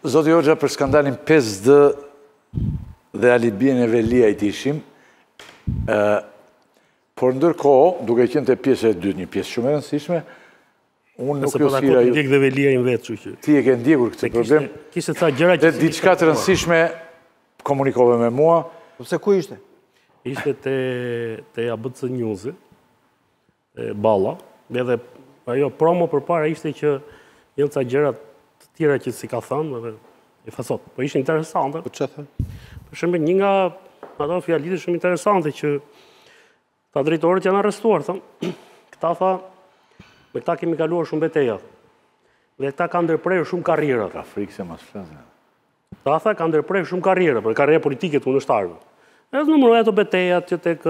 Zoti Hoxha, për skandalin 5D dhe alibien e Velia i tishim, por ndërkohë, duke qenë të pjesë e dytë, një pjesë shumë e rëndësishme, unë nuk jo sira ju... Ndjek dhe Velia i vetë, që... Ti e ke ndjekur këtë problem, dhe diçka të rëndësishme komunikove me mua. Pse ku ishte? Ishte te ABC News, Balla, dhe ajo promo për para ishte që jenë ca gjërat të tjera që si ka thënë, dhe e fasot, po ishte interesante. Po që thënë? Për shembull, një nga ato fjalitë shumë interesante që ta drejtorët janë arrestuar, thënë, këta tha, me këta kemi kaluar shumë beteja, dhe këta kanë ndërprerë shumë karriera. Ka frikë se mas flasë. Ta tha, kanë ndërprerë shumë karriera, për karriera politike të kundërshtarëve. Edhe numëroj ato betejat që tek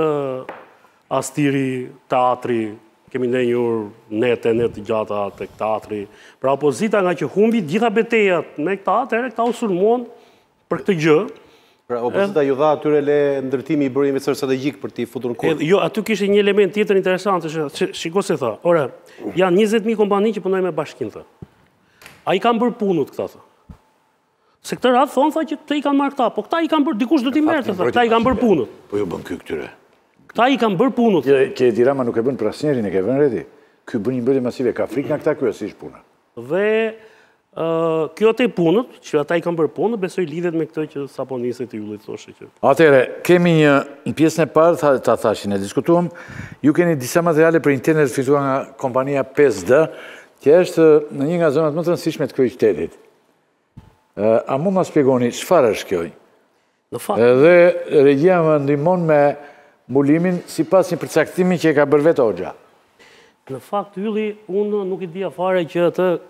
astiri, teatri, kemi ndenjur net gjata tek teatri. Pra opozita nga që humbi gjitha betejat me këta, atëherë këta u sulmuan për këtë gjë. Pra opozita ju dha atyre le ndërtimi i bërë investitor strategjik për t'i futur në kurrë. Jo, aty kishte një element tjetër interesant, shiko se tha. Ora, janë 20.000 kompani që punojnë me bashkinë, tha. A i kanë bërë punët këta, tha. Se këtë radhë thonë, tha që të i kanë marrë këta, po këta i kanë bërë, dikush do t'i merë, tha, këta i kanë bërë punët. Po ju bën ky këtyre. Këta i kanë bërë punët. Që Edi Rama nuk e bën për asnjërin, e ke vënë redi. Ky bën një mbrojtje masive, ka frikë nga këta kryesisht puna. Dhe kjo te punët, që ata i kanë bërë punët, besoj lidhet me këtë që sapo nisi të Yllit thoshte që. Atëherë, kemi një pjesën e parë, ta thashin, e diskutuam, ju keni disa materiale për internet fituar nga kompania 5D, që është në një nga zonat më të rëndësishme të kryeqytetit. A mund ma spjegoni, çfarë është kjo? Në fakt. Dhe regjia më ndihmon me mbulimin sipas një përcaktimi që e ka bërë vetë Hoxha. Në fakt, Ylli, unë nuk i dija fare që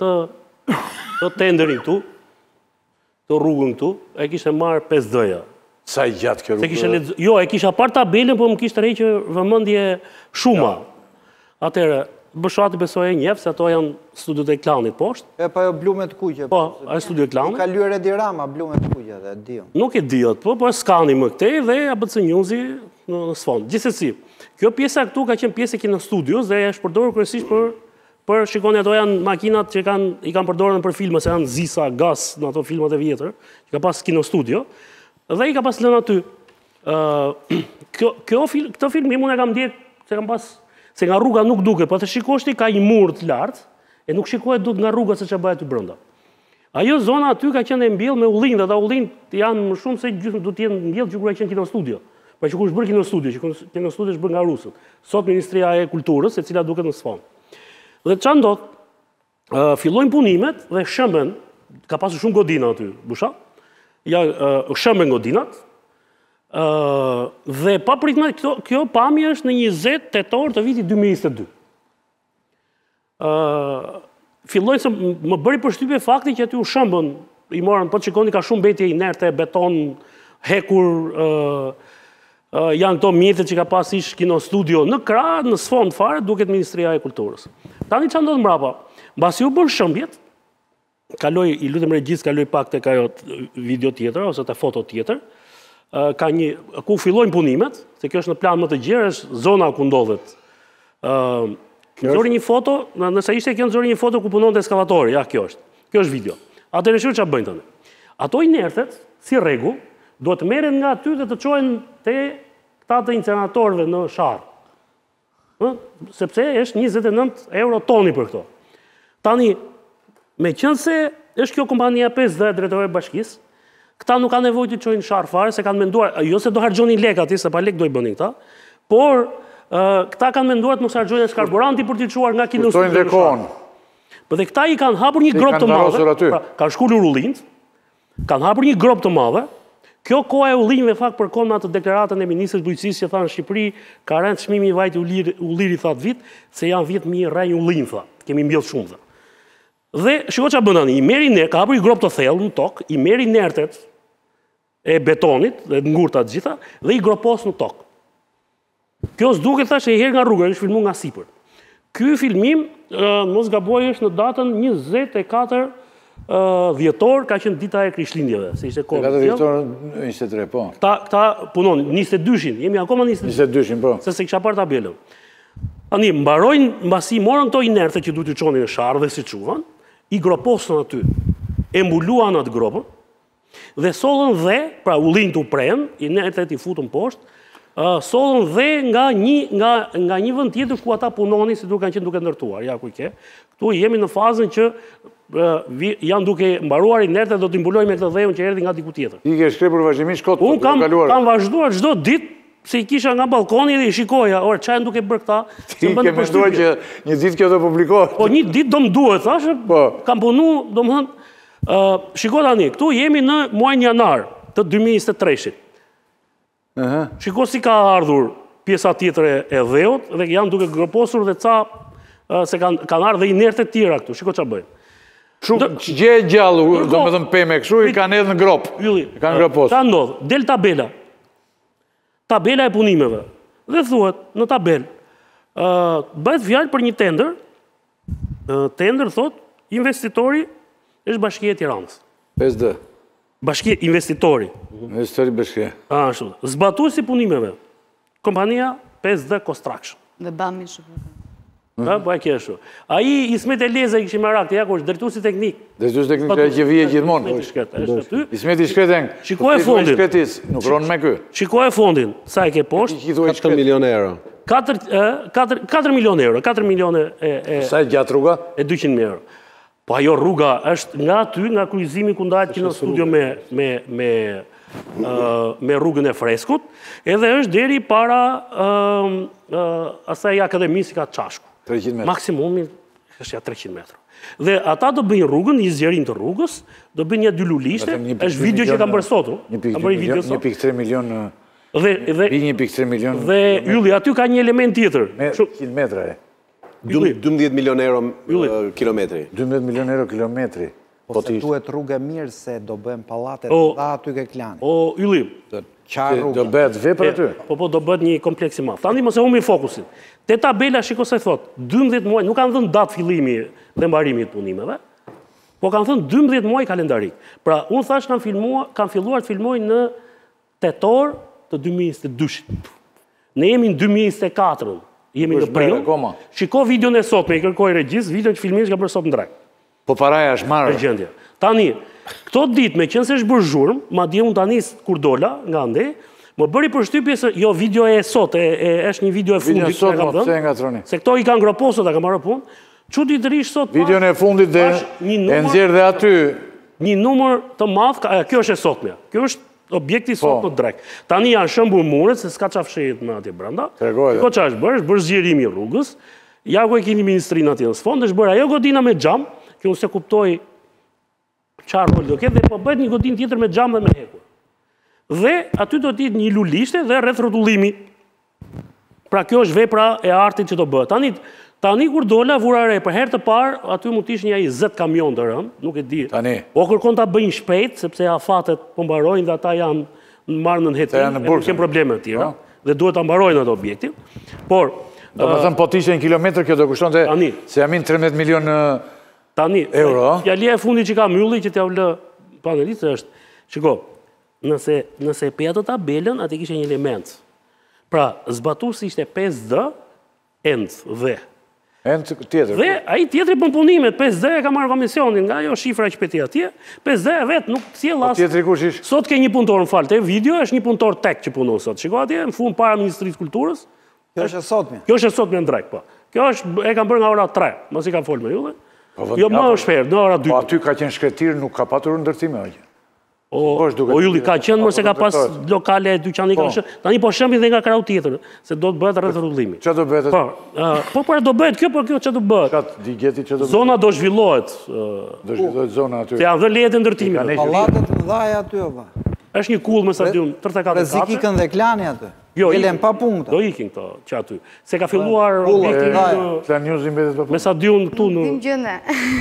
të tenderin këtu, të rrugën këtu, e kishte marrë 5D-ja. Sa i gjatë kjo rrugë? Jo, e kisha parë tabelën, po më kishte rejë që vëmendje shuma. Atëherë, Bëshati besoj e njef, se ato janë studiot e Klanit poshtë. E pa jo blume të kuqe. Po, a e studio e Klanit. I ka lyer Edi Rama, blume të kuqe dhe dion. Nuk e diot, po skani më këtej dhe ABC News-i në sfond. Gjithsesi, kjo pjesa këtu ka qenë pjesë e kinostudios dhe është përdorur kryesisht për shikoni ato janë makinat që i kanë përdorur për filma, se janë Zisa, Gas, në ato filmat e vjetër, që ka pas kinostudio, dhe i ka pas lënë aty. Këtë film unë e kam ndjek, se kam pas se nga rruga nuk duke, po të shikoshti ka një mur të lartë, e nuk shikohet dut nga rruga se që bëhet të brënda. Ajo zona aty ka qenë e mbjell me ullin, dhe ta ullin janë më shumë se du t'jenë mbjell që kur e qenë kinostudio. Pa që kur është bërë kinostudio, që kinostudio është bërë nga Rusët. Sot Ministria e Kulturës, e cila duket në sfond. Dhe që ndot, fillojnë punimet dhe shëmben, ka pasur shumë godina aty, busha, shëmben godinat, dhe pa pritme, kjo pamje është në 20 tetor të vitit 2022. Fillojnë se më bëri përshtypje fakti që aty u shëmbën, i morën, po të shikoni ka shumë betje inerte, beton, hekur, janë këto mjetet që ka pas ish kinostudio në krah, në sfond fare, duket Ministria e Kulturës. Tani që ndodhë mrapa, mbasi u bën shëmbjet, i lutem regjis, kaloj pak të kajo video tjetër, ose të foto tjetër, ku fillojnë punimet, se kjo është në plan më të gjerë, është zona ku ndodhet. Zori një foto, nëse ishte kjo nëzori një foto ku punon të eskavatori, ja, kjo është video. Atë në shurë që bëjnë të në. Ato inertet, si regu, do të meren nga aty dhe të qojnë të këta të incenatorve në sharë. Sepse është 29 euro toni për këto. Tani, me qënë se është kjo kompania 5D drejtore bashkisë, këta nuk ka nevojë të çojnë sharë fare, se kanë menduar, jo se do harxhonin lek aty, se pa lek do i bënin këta, por këta kanë menduar të mos harxhonin as karburanti për t'i çuar nga kinostudio. Kuptojnë dhe kohën. Po dhe këta i kanë hapur një grop të madhe, pra, kanë shkulur ullint, kanë hapur një grop të madhe. Kjo koha e ullinjve fakt përkon me atë deklaratën e ministrit bujqësisë që thanë Shqipëri ka rënë çmimi i vajit ulliri thatë vit, se janë vjet mi rrejnë ullin, tha. Kemi mbjellë shumë, tha. Dhe shiko ç'a bën tani, i merri ka hapur një grop të thellë në tokë, i merri nertet e betonit dhe të ngurta të gjitha dhe i gropos në tokë. Kjo s'duket thash e herë nga rruga, është filmuar nga sipër. Ky filmim mos gaboj është në datën 24 dhjetor, ka qenë dita e Krishtlindjeve, se ishte kohë. 24 dhjetor 23, po. Këta punon 22-shin, jemi akoma 22-shin, po. Se kisha parë tabelën. Tani mbarojnë, mbasi morën këto inerte që duhet të çonin në sharë dhe si çuan, i groposën aty. e mbuluan atë gropën, dhe sollën dhe, pra u linë të pren, i netet i futën poshtë, sollën dhe nga një vend tjetër ku ata punonin si duke kanë qenë duke ndërtuar. Ja ku i ke. Këtu jemi në fazën që janë duke mbaruar inertet, do t'i mbulojmë me këtë dhejun që erdhi nga diku tjetër. I ke shkrepur vazhdimisht kot për të kaluar. Unë kam vazhduar çdo ditë, se i kisha nga balkoni dhe i shikoja, orë, çfarë janë duke bërë këta? Ti ke menduar që një ditë kjo do publikohet? Po një ditë do më duhet, thashë, kam punu, do më thënë, shiko tani, këtu jemi në muajin janar të 2023-shit. Shiko si ka ardhur pjesa tjetër e dheut dhe janë duke groposur dhe ca se kanë ardhur dhe inerte tjera këtu. Shiko çfarë bëjnë. Gjë e gjallë, do më thëmë peme kështu, i kanë edhe në grop. Kanë groposur. Ka ndodhë, del tabela. Tabela e punimeve. Dhe thuhet në tabel, bëhet fjalë për një tender. Tender thot, investitori është Bashkia e Tiranës. PSD. Bashkia investitori. Investitori bashkia. Ashtu. Zbatuesi punimeve. Kompania PSD Construction. Dhe BAM-i shumë. Po e kështu. Ai Ismet Eleza i kishim merak, ja ku është drejtuesi teknik. Drejtuesi teknik që vije gjithmonë. Ismeti Shkreteng. Shikoj fondin. Nuk ron me ky. Shikoj fondin, sa e ke poshtë? 4 milionë euro. 4 milionë euro, 4 milionë sa e gjatë rruga? E 200.000 euro. Po ajo rruga është nga aty, nga kryqëzimi ku ndahet që në studio me rrugën e Freskut, edhe është deri para asaj akademisë ka Çashku. 300 metra. Maksimumi është ja 300 metra. Dhe ata do bëjnë rrugën, një zgjerim të rrugës, do bëjnë një dy lulishte, është video që kam bërë sot. 1.3 milion. Dhe 1.3 milion. Dhe Ylli, aty ka një element tjetër. 100 metra e. 12 milion euro kilometri. 12 milion euro kilometri. Po se duhet rrugë mirë se do bëjmë pallatet dhe aty ke klani. O, Ylli. Do bëhet vepër aty? Po, do bëhet një kompleks i madh. Tani mos e humbi fokusin. Te tabela shiko se thot, 12 muaj, nuk kanë dhënë datë fillimi dhe mbarimi të punimeve, po kanë thënë 12 muaj kalendarik. Pra, unë thash kanë filluar të filmojnë në tetor të 2022. Ne jemi në 2024, jemi në prill. Shiko videon e sotme, i kërkoj regjis, videon që filmimisht ka bërë sot në drek. Po paraja është marrë. Tani, këto ditë me qenë se është bërë zhurmë, madje unë tani kur dola nga ande, më bëri përshtypje se jo video e sot, është një video e fundit. Video sot, më pse nga troni. Se këto i kanë groposur, ta ka marrë punë. Çuditërisht sot. Videon e fundit dhe e nxjerr dhe aty. Një numër të madh, kjo është e sotmja. Kjo është objekti sot në drek. Tani janë shëmbur muret se s'ka çafshit më atje brenda. Kjo çfarë është bërë? Është bërë zgjerimi i rrugës. Ja ku e keni ministrinë atje në sfond, është bërë ajo godina me xham, që unë se kuptoj çfarë rol do ketë, dhe po bëhet një godinë tjetër me xham dhe me hekur. Dhe aty do t'jetë një lulishte dhe rreth rrotullimi. Pra kjo është vepra e artit që do bëhet. Tani kur dola vura re, për herë të parë, aty mund t'ishtë një 20 kamion të rëmë, nuk e di. Po kërkon t'a bëjnë shpejt, sepse afatet po mbarojnë dhe ata janë marrë në hetim, e nuk kemë probleme të tjera, dhe duhet t'a mbarojnë ato objektin. Por... Do më thëmë, po t'ishtë një kilometr, kjo do kushton të se jamin 13 milion euro. Fjalia e fundi që ka mylli, që t'ja vlë panelistë është, shiko, nëse pe ato tabelën, ati kishe një element. Pra, zbatu si ishte 5D, end dhe. End tjetër. Dhe aji tjetëri pëmpunimet, 5D e ka marrë komisionin, nga jo shifra që peti atje, 5D e vetë nuk t'sjell as... Tjetëri kush ish? Sot ke një punëtor në falë, te video është një punëtor tek që punon sot. Shiko atje, në fund para Ministrisë Kulturës. Kjo është e sotme. Kjo është e sotme në drejt, po. Kjo është, e kam bërë nga ora 3, mos i kam folë me ju dhe. Jo më shperë, në ora 2. Po aty ka qenë shkretirë, nuk ka patur ndërtime, O Ylli, ka qenë mërse ka pas lokale, dyqani, tani po shëmbi dhe nga krau tjetër, se do të bëhet rreth rrotullimit. Që do bëhet? Po për do bëhet kjo, për kjo që do bëhet. Qatë digeti që do bëhet? Zona do zhvillohet. Do zhvillohet zona aty. Se janë dhe lejet e ndërtimit. Pallatet në dhaja aty, oba. është një kull me stadium 34 Rrezik ikën dhe klani aty. Jo, Elen pa punkte. Do ikin këto që aty. Se ka filluar objekti me stadium këtu në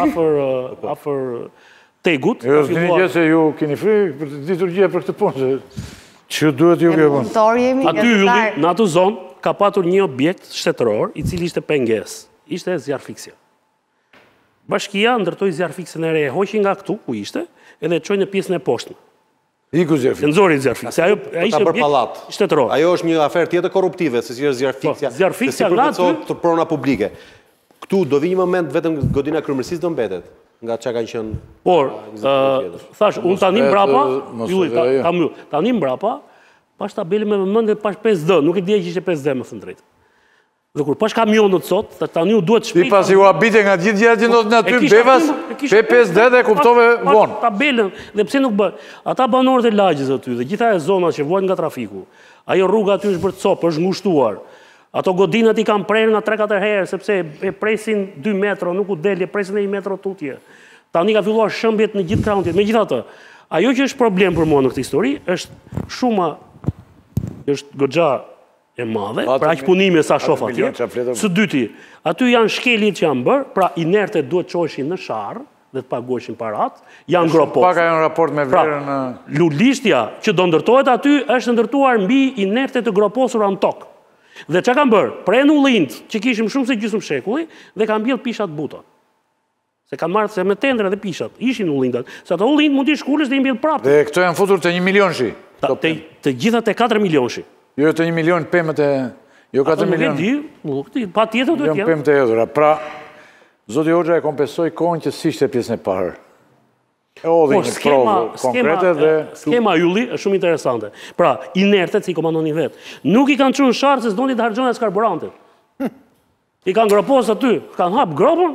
afër Tegut. Jo, s'keni gjë se ju keni frikë për të ditur gjë për këtë punë. Që duhet ju kjo punë? Aty ylli, në atë zonë, ka patur një objekt shtetëror, i cili ishte pengesë. Ishte zjarfiksja. Bashkia ndërtoi zjarfiksën e re, hoqi nga këtu ku ishte, edhe çoi në pjesën e poshtme. Iku zjarfiksja. Nxori zjarfiksja. Ajo ishte objekt shtetëror. Ajo është një aferë tjetër korruptive, se si është zjarfiksja. Zjarfiksja nga aty të prona publike. Këtu do vi një moment vetëm godina kryeministisë do mbetet. nga çka kanë qenë. Por, thash, unë tani mbrapa, tani mbrapa, pash tabeli me vëmendje pash 5D, nuk e dija që ishte 5D më thënë drejtë. Dhe kur pash kamionët sot, tani u duhet shpejt. Ti pasi u habite nga gjithë gjërat që ndodhin aty bevas, pe 5D dhe kuptove vonë. Tabelën, dhe pse nuk bë? Ata banorët e lagjës aty dhe gjitha e zonat që vuajnë nga trafiku. Ajo rruga aty është bërë copë, është ngushtuar. Ato godinat i kanë prerë nga 3-4 herë sepse e presin 2 metro, nuk u del, e presin e 1 metro tutje. Tani ka filluar shëmbjet në gjithë krahun tjetër. Megjithatë, ajo që është problem për mua në këtë histori është është goxha e madhe, pra aq punime sa shoh atje. Së dyti, aty janë shkeljet që janë bërë, pra inertet duhet çoheshin në sharr dhe të paguheshin parat, janë gropos. Paka janë raport me vlerën. Lullishtja që do ndërtohet aty është ndërtuar mbi inertet të groposura në tokë. Dhe çka kanë bërë? Prenu ullind që kishim shumë se gjysmë shekulli dhe kanë mbjell pishat buta. Se kanë marrë se me tendre dhe pishat, ishin ullindat. Se ato ullind mund t'i shkulesh dhe i mbjell prapë. Dhe këto janë futur të 1 milion shi. Të gjitha të 4 milion shi. Jo të 1 milion pemët e... Jo 4 milion. Pa tjetër duhet janë. Pemët e edhura. Pra, Zoti Hoxha e kompensoi kohën që s'ishte pjesën e parë. E odhi një provë konkrete dhe... Skema ylli është shumë interesante. Pra, inertet si i komandoni vetë. Nuk i kanë çuar sharë se s'doni të harxhonin as karburantet. I kanë gropos aty, kanë hap gropën.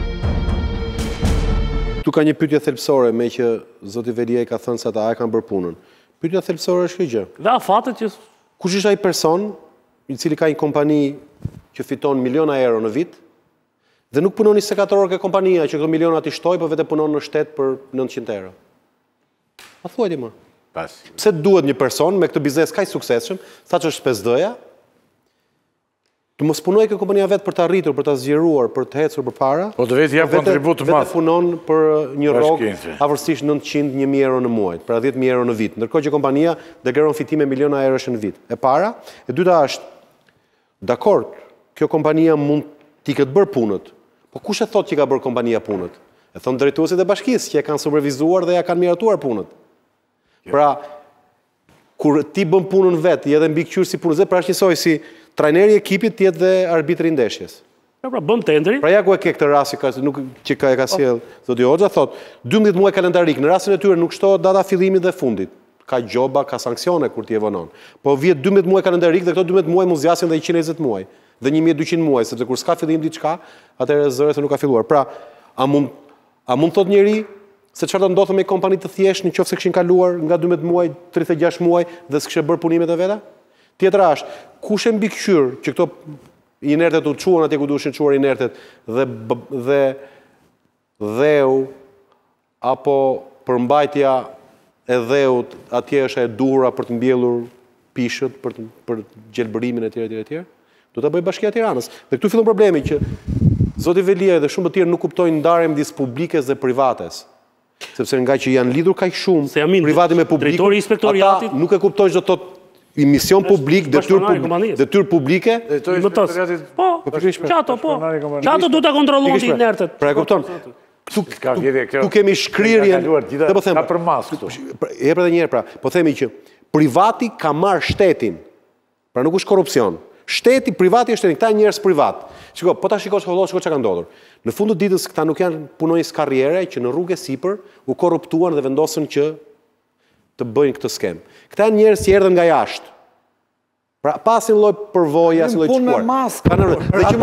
Tu ka një pyetje thelbësore me që Zoti Velia i ka thënë se ata e kanë bërë punën. Pyetja thelbësore është kjo gjë. Dhe afatet që... Kush është ai person i cili ka një kompani që fiton miliona euro në vit dhe nuk punon 24 orë ke kompania që këto miliona ti shtoj, por vetë punon në shtet për 900 euro. A thuaj ti më? Pse duhet një person me këtë biznes kaq suksesshëm, saqë është 5D-ja, të mos punoj ke kompania vetë për të arritur, për të zgjeruar, për të ecur përpara? Po të vetë jap kontribut të madh. Vetë punon për një rrogë afërsisht 900.000 euro në muaj, pra 10.000 euro në vit, ndërkohë që kompania deklaron fitime miliona eurosh në vit. E para, e dyta është, dakord, kjo kompania mund t'i këtë bërë punët, po kush e thot që ka bërë kompania punët? E thonë drejtuesit e bashkisë që e kanë supervizuar dhe ja kanë miratuar punët. Pra, kur ti bën punën vetë, je edhe mbi qyrë si punës vetë, pra është njësoj si trajneri i ekipit tjetë dhe arbitri i ndeshjes. Pra bën tendri. Pra ja ku e ke këtë rast që ka sjell Zoti Hoxha, thot 12 muaj kalendarik, në rastin e tyre nuk shtohet data fillimit dhe fundit. Ka gjoba, ka sanksione kur ti e vonon. Po vjet 12 muaj kalendarik dhe këto 12 muaj mund zgjasin dhe 120 muaj dhe 1200 muaj, sepse kur s'ka fillim diçka, atëherë zëre se nuk ka filluar. Pra, a mund thot njëri se çfarë do ndodhte me kompani të thjeshtë nëse kishin kaluar nga 12 muaj, 36 muaj dhe s'kishte bërë punimet e veta? Tjetra është, kush e mbikëqyr që këto inertet u çuan atje ku duheshin çuar inertet dhe dheu apo përmbajtja e dheut atje është e duhura për të mbjellur pishët, për gjelbërimin etj. Do ta bëj Bashkia e Tiranës. Dhe këtu fillon problemi që Zoti Velia dhe shumë të tjerë nuk kuptojnë ndarjen midis publikes dhe privates. Sepse nga që janë lidhur kaq shumë privati me publikun, ata nuk e kuptojnë çdo të thotë mision publik, detyrë publike. Po, qato du të kontrollon të inertet. Pra e kupton, tu kemi shkrirjen, dhe po them, e pra dhe njerë pra, po themi që privati ka marrë shtetin, pra nuk është korupcion, shteti, privati është shtetin, këta njerëz privat. Shiko, po ta shiko që ka ndodhur. Në fund të ditës këta nuk janë punonjës karriere që në rrugë sipër u korruptuan dhe vendosën që të bëjnë këtë skem. Këta njerëz që erdhën nga jashtë. Pra pasin lloj përvoje, asin lloj çuar.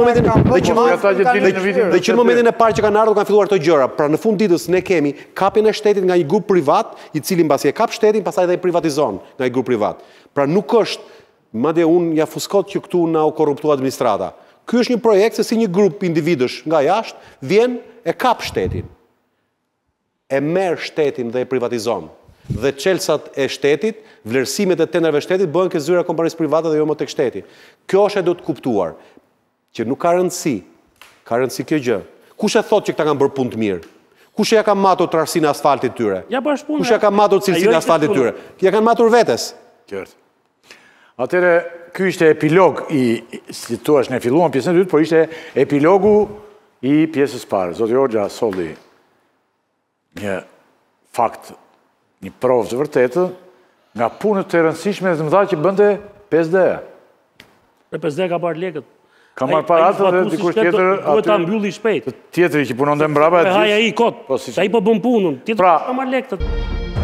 Dhe që në momentin e parë që kanë ardhur kanë filluar këto gjëra. Pra në fund ditës ne kemi kapjen e shtetit nga një grup privat, i cili mbasi e kap shtetin, pastaj dhe e privatizon nga një grup privat. Pra nuk është, madje unë ja fuskot që këtu na u korruptua administrata. Ky është një projekt se si një grup individësh nga jashtë vjen e kap shtetin. E merr shtetin dhe e privatizon. Dhe çelësat e shtetit, vlerësimet e tenderave shtetit bëhen ke zyra kompanisë private dhe jo më tek shteti. Kjo është e do të kuptuar që nuk ka rëndësi. Ka rëndësi kjo gjë. Kush e thotë që këta kanë bërë punë të mirë? Kush ja ka matur trarsinë e asfaltit tyre? Kush ja ka matur cilësinë e asfaltit tyre? Ja kanë matur vetes. Qartë. Atëre, ky ishte epilog si thua, ne filluam pjesën e dytë, por ishte epilogu i pjesës parë. Zoti Hoxha solli një fakt, një provë të vërtetë nga punët të rëndësishme dhe të mëdha që bënte 5D. 5D ka parë lekët. Ka marrë paratë dhe dikush tjetër duhet ta mbylli shpejt. Tjetri që punon dhe mbrapa e Haja i kot. Po, si- Ai po bën punën. Tjetër Pra- ka marrë lekët.